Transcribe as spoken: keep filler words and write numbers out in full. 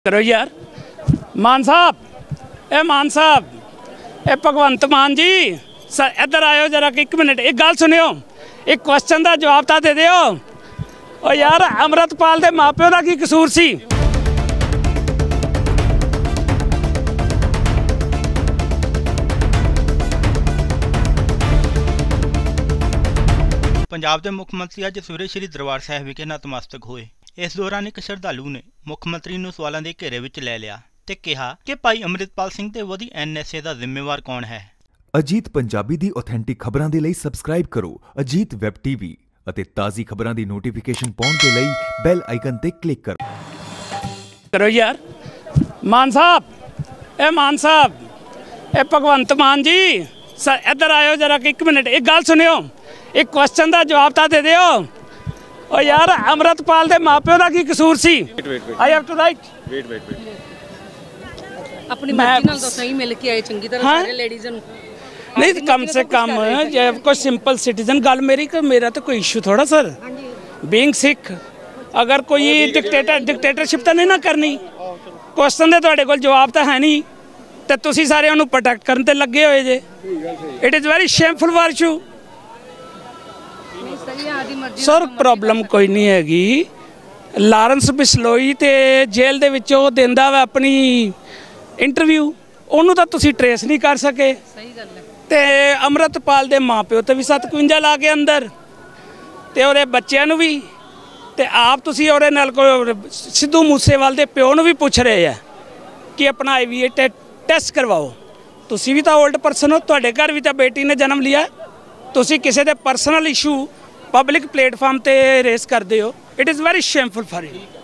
करो यार मान साहब, ए मान साहब, ए भगवंत मान जी सर इधर आयो जरा एक मिनट, एक गल सुनियो, एक क्वेश्चन का जवाब तो दे दियो। ओ यार अमृतपाल के माँ प्यो का की कसूर सी? पंजाब के मुख मंत्री अज सवेरे श्री दरबार साहिब विखे नतमस्तक होए। इस दौरान एक श्रद्धालु ने मुख मंत्री नूं सवालों के घेरे विच लै लिया ते कहा कि भाई अमृतपाल सिंह ते वधी एन एस ए का जिम्मेवार कौन है। अजीत पंजाबी दी ऑथेंटिक खबरां दे लई सबसक्राइब करो अजीत वैब टीवी ਅਤੇ ਤਾਜ਼ੀ ਖਬਰਾਂ ਦੀ ਨੋਟੀਫਿਕੇਸ਼ਨ ਪਾਉਣ ਦੇ ਲਈ ਬੈਲ ਆਈਕਨ ਤੇ ਕਲਿੱਕ ਕਰੋ। करो यार मान साहब, ए मान साहब, ए भगवंत मान जी सर इधर आयो जरा एक मिनट, एक गल सुनियो, एक क्वेश्चन का जवाब तो दे दियो। ओ यार अमृतपाल के माँ प्यो का की कसूर सी? I have to write wait wait wait अपनी मर्जी नाल तो सही मिल के आए चंगी तरह सारे लेडीज़ ਨੂੰ नहीं कम से कम कोई सिंपल सिटीजन गल मेरी कि मेरा तो कोई इशू थोड़ा सर बीइंग सिख अगर कोई डिक्टेटर डिक्टेटरशिप तो नहीं ना करनी। क्वेश्चन दे तुहाडे कोल जवाब तो है नहीं तो तुसी सारे उन्होंने प्रोटेक्ट करने ते लगे हुए जे। It is very shameful for you sir. Problem कोई नहीं हैगी। लारेंस बिश्नोई ते जेल दे विच ओह दिंदा वा अपनी इंटरव्यू, उन्होंने तो तुसी ट्रेस नहीं कर सके। सही गल है। ते अमृतपाल दे माँ प्यो तो भी सत्त इकवंजा ला के अंदर ते ओहदे बच्चों नूं भी ते आप तुसी ओहदे नाल कोई सिद्धू मूसेवाल दे प्यो नूं भी पुछ रहे हैं कि अपना आई वी ए टेस्ट करवाओ। तुसी भी तो ओल्ड परसन हो, तुहाडे घर भी तो बेटी ने जन्म लिया, तुसी किसी दे परसनल इशू पब्लिक प्लेटफार्म ते रेस करते हो। It is very shameful for you.